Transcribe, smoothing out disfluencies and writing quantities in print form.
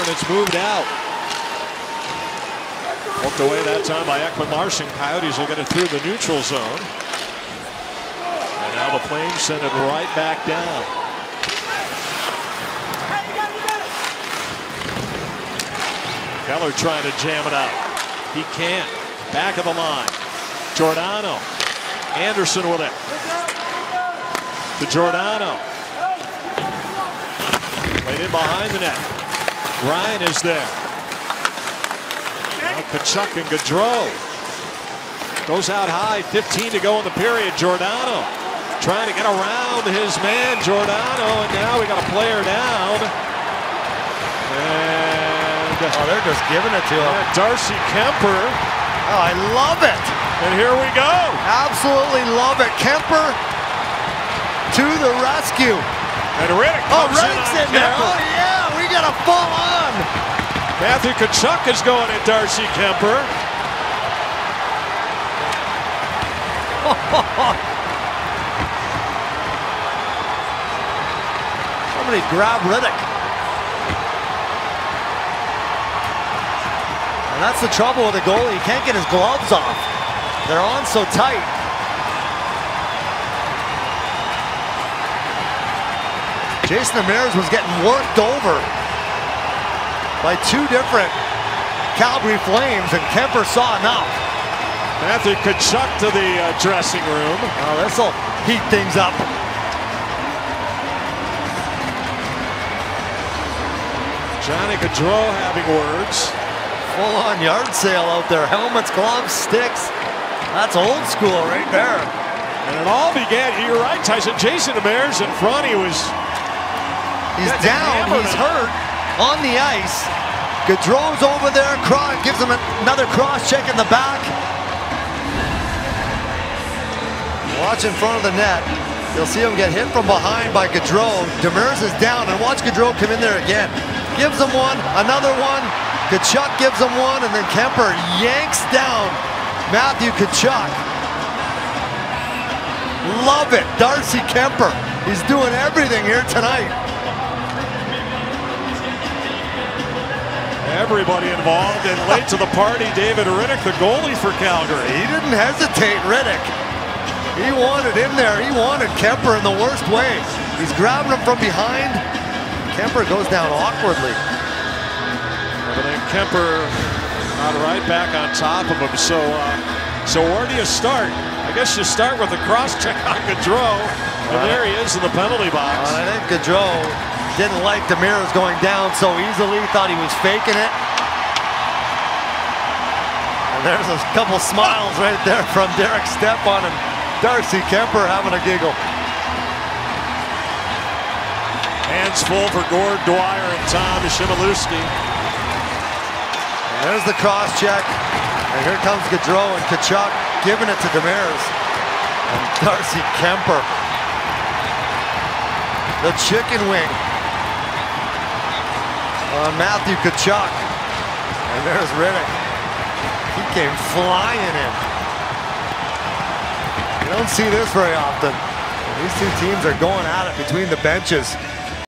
it's moved out. Poked away that time by Ekman-Larsson. Coyotes will get it through the neutral zone. And now the Flames send it right back down. Keller trying to jam it out. He can't. Back of the line. Giordano. Anderson with it. To Giordano. Played in behind the net. Ryan is there. Now Tkachuk and Gaudreau. Goes out high. 15 to go in the period. Giordano trying to get around his man Giordano. And now we got a player down. And they're just giving it to him. Darcy Kuemper. Oh, I love it. And here we go. Absolutely love it. Kuemper to the rescue. And Rittich comes Rittich's in there. Oh, yeah, we got a full on. Matthew Tkachuk is going at Darcy Kuemper. Somebody grab Rittich. And that's the trouble with the goalie. He can't get his gloves off. They're on so tight. Jason Demers was getting worked over by two different Calgary Flames, and Kuemper saw enough. Matthew Tkachuk to the dressing room. Oh, this will heat things up. Johnny Gaudreau having words. Full-on yard sale out there. Helmets, gloves, sticks. That's old school right there. And it all began, you're right, Tyson. Jason Demers in front. He's down, he's hurt on the ice. Gaudreau's over there, gives him another cross check in the back. Watch in front of the net. You'll see him get hit from behind by Gaudreau. Demers is down, and watch Gaudreau come in there again. Gives him one, another one. Tkachuk gives him one, and then Kuemper yanks down Matthew Tkachuk. Love it, Darcy Kuemper. He's doing everything here tonight. Everybody involved, and late to the party, David Rittich, the goalie for Calgary. He didn't hesitate, Rittich. He wanted in there. He wanted Kuemper in the worst way. He's grabbing him from behind. Kuemper goes down awkwardly. But then Kuemper not right back on top of him. So where do you start? I guess you start with a cross check on Gaudreau, and there he is in the penalty box. I think Gaudreau didn't like Demers going down so easily, thought he was faking it. And there's a couple smiles right there from Derek Stepan and Darcy Kuemper having a giggle. Hands full for Gord Dwyer and Tom Chmielewski. There's the cross check. And here comes Gaudreau and Tkachuk giving it to Demers. And Darcy Kuemper. The chicken wing on Matthew Tkachuk. And there's Rittich. He came flying in. You don't see this very often. These two teams are going at it between the benches.